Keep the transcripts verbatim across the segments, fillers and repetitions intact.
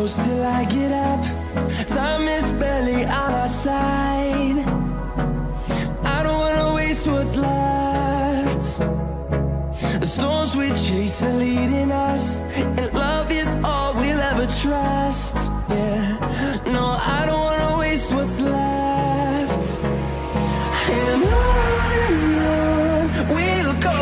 close till I get up. Time is barely on our side. I don't wanna waste what's left. The storms we chase are leading us, and love is all we'll ever trust. Yeah, no, I don't wanna waste what's left. And on and on we'll go,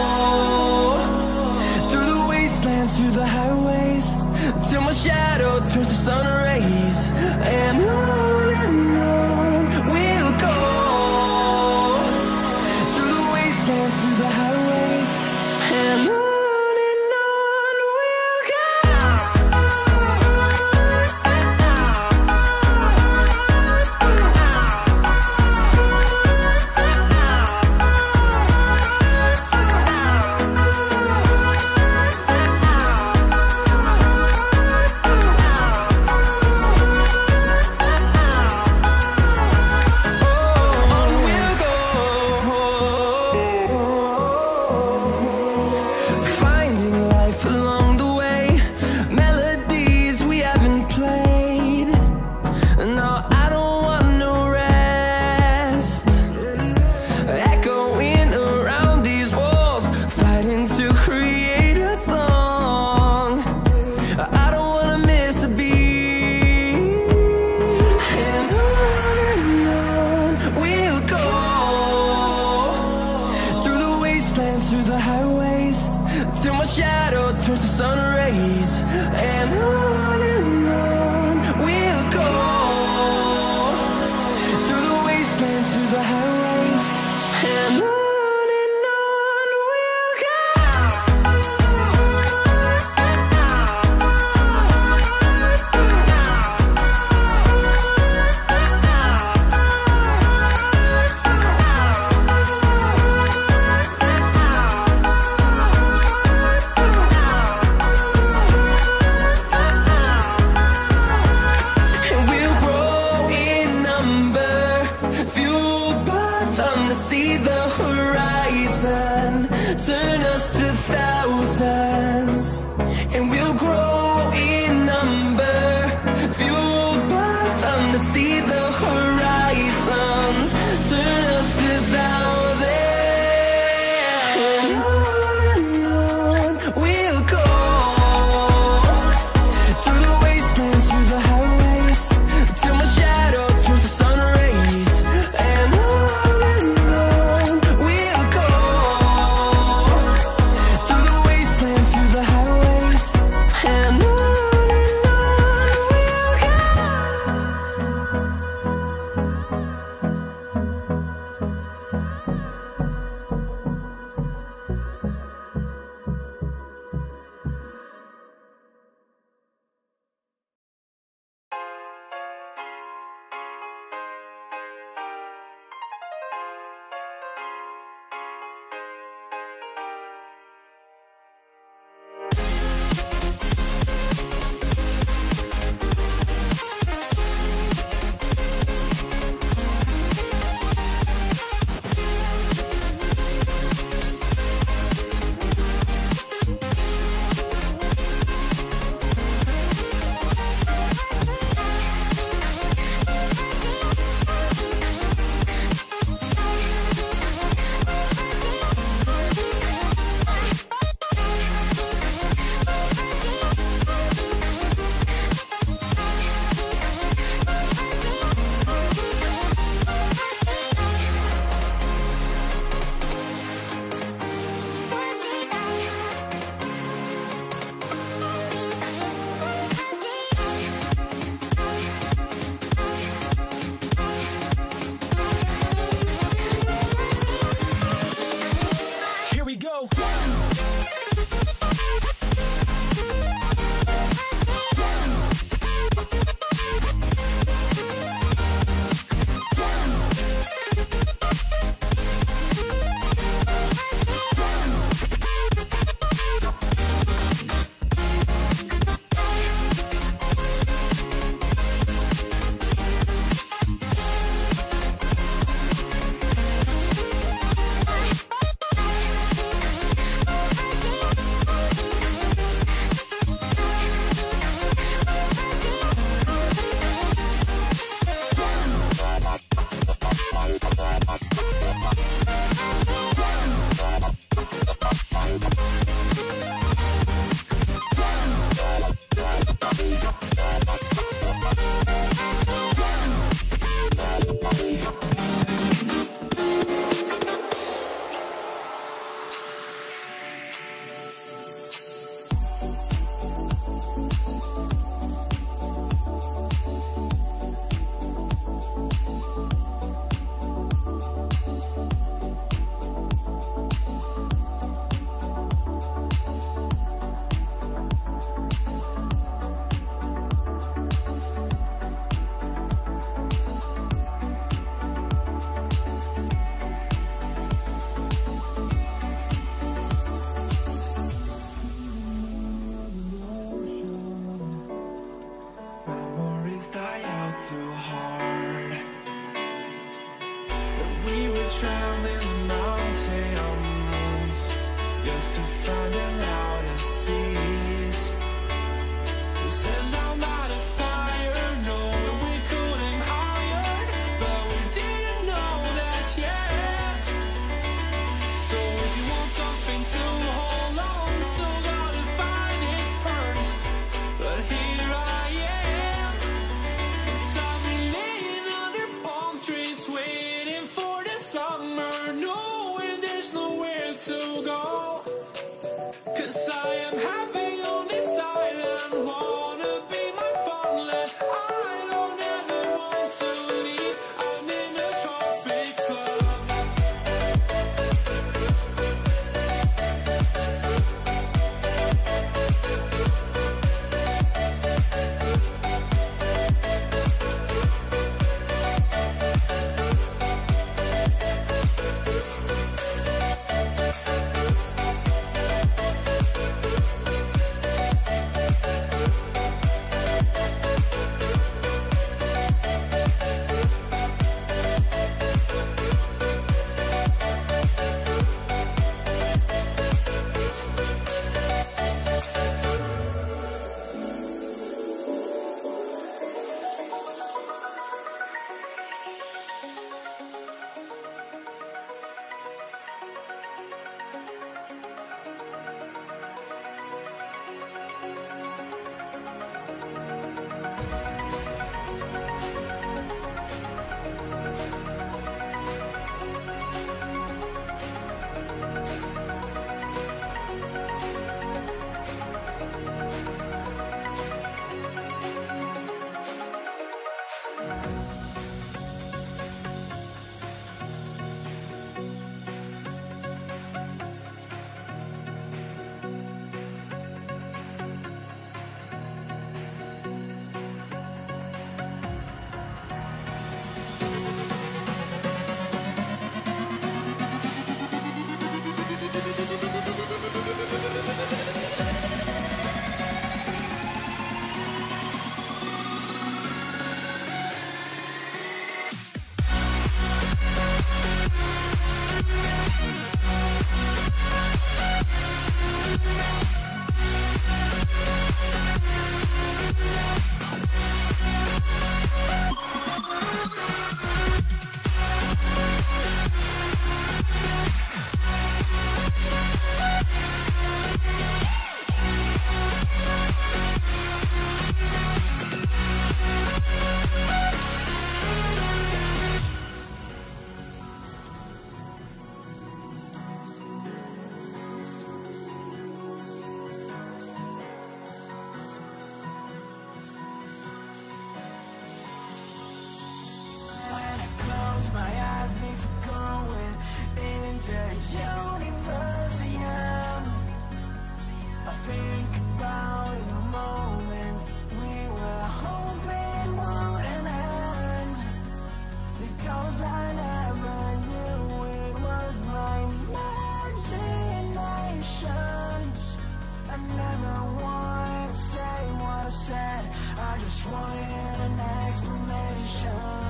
through the wastelands, through the highways, till my shadow turns to sun rays. And on and on we'll go, through the wastelands, through the highways, and on. Through the highways, till my shadow turns to sun rays. And on and on we'll go, through the wastelands, through the highways, and on. See the horizon, turn us to thousands, and we'll grow in number, fueled by them. To see the horizon, turn us to thousands, and on and on we'll go, through the wastelands, through the highways, till my shadow turns to sun rays. And on we'll go. too hard. That we would drown in the mountains just to find the loudest tears. We set our mind on fire, knowing we couldn't higher, but we didn't know that yet. So if you want something to hold on to, gotta find it first. But here I am, 'cause I've been laying under palm trees, waiting for the summer, knowing there's nowhere to go. 'Cause I am happy on this island, wanna be my farmland. I don't ever want to leave, I'm in a tropic club. My eyes me for going into Universium. I think about the moment we were hoping wouldn't end, because I never knew it was my imagination. I never wanted to say what I said, I just wanted an explanation.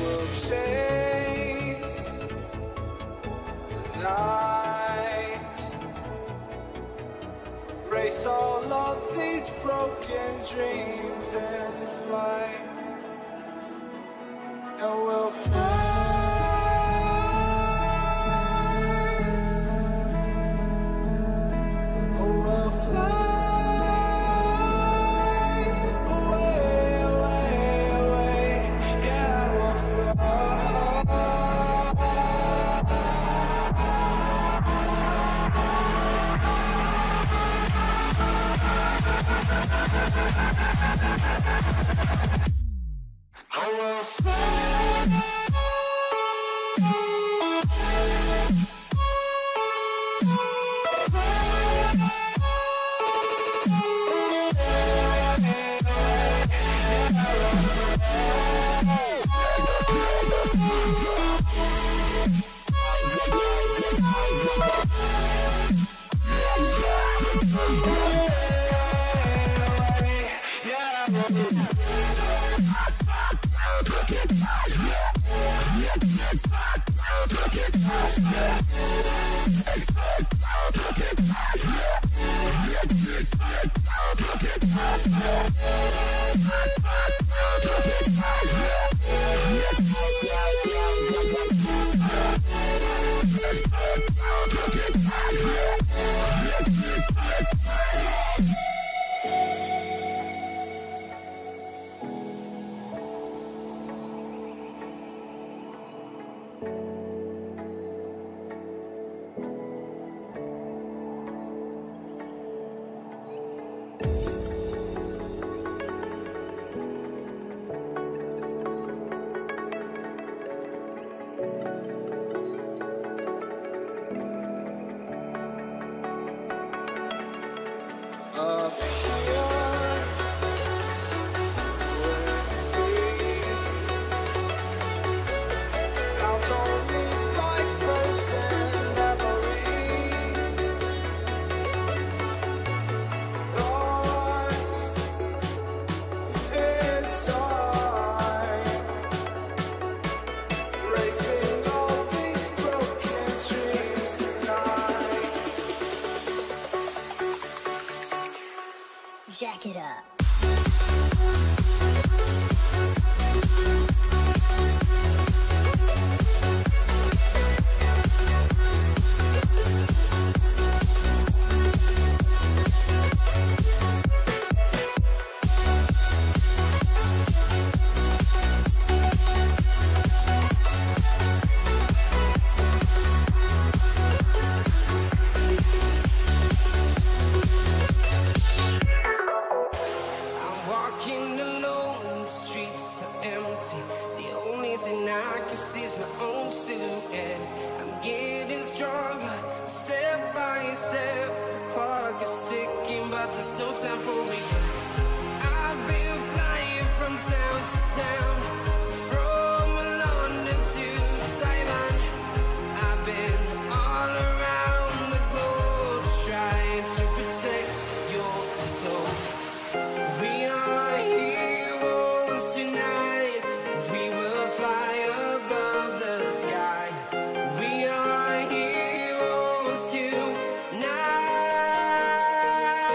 will chase the night, race all of these broken dreams in flight, and we'll fly. Jack it up.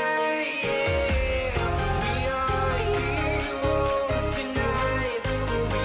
We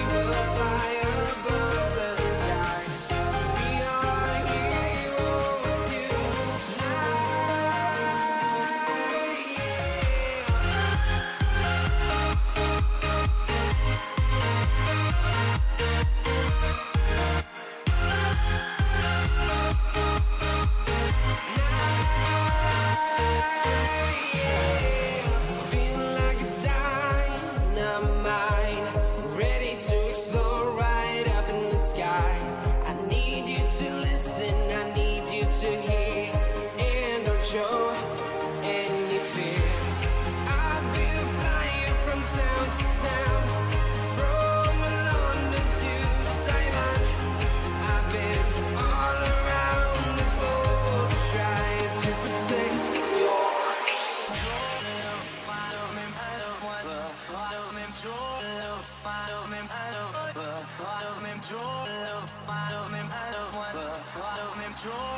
joy, I love me, I love one, I love me joy.